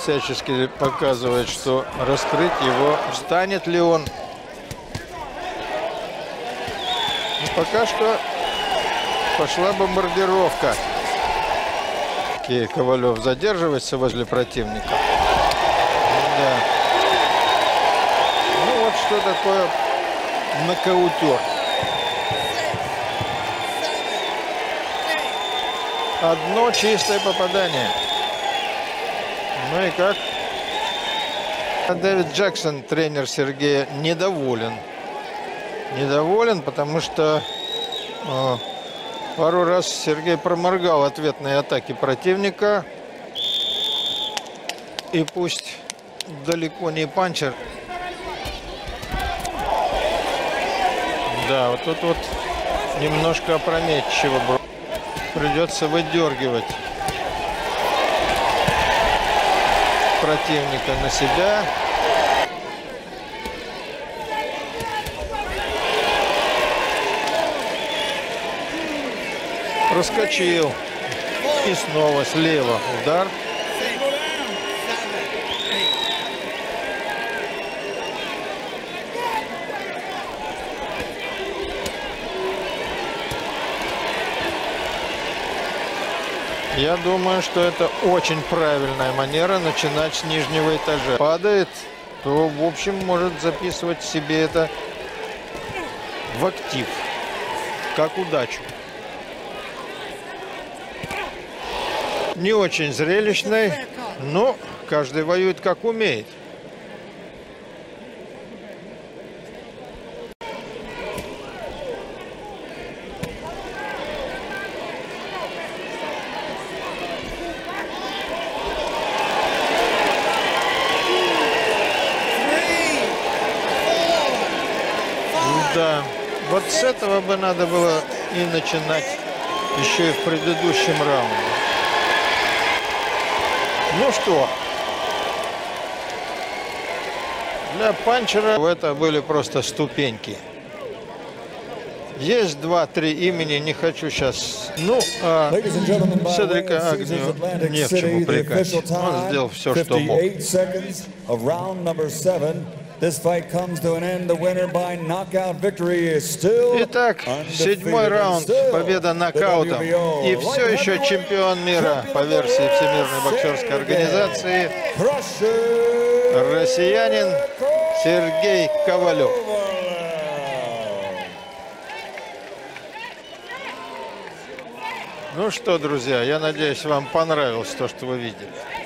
всячески показывает, что раскрыть его, встанет ли он. И пока что пошла бомбардировка. И Ковалев задерживается возле противника. Да. Ну вот что такое нокаутер. Одно чистое попадание. Ну и как? Дэвид Джексон, тренер Сергея, недоволен. Недоволен, потому что пару раз Сергей проморгал ответные атаки противника. И пусть далеко не панчер. Да, вот тут вот немножко опрометчиво. Придется выдергивать противника на себя. Проскочил. И снова слева удар. Я думаю, что это очень правильная манера начинать с нижнего этажа. Падает, то, в общем, может записывать себе это в актив, как удачу. Не очень зрелищный, но каждый воюет как умеет. Да, вот с этого бы надо было и начинать еще и в предыдущем раунде. Ну что, для панчера это были просто ступеньки. Есть 2-3 имени, не хочу сейчас. Ну, Седрика Агнью не в чем упрекать. Он сделал все, что мог. Итак, 7-й раунд, победа нокаутом. И все еще чемпион мира по версии Всемирной боксерской организации, россиянин Сергей Ковалев. Ну что, друзья, я надеюсь, вам понравилось то, что вы видели.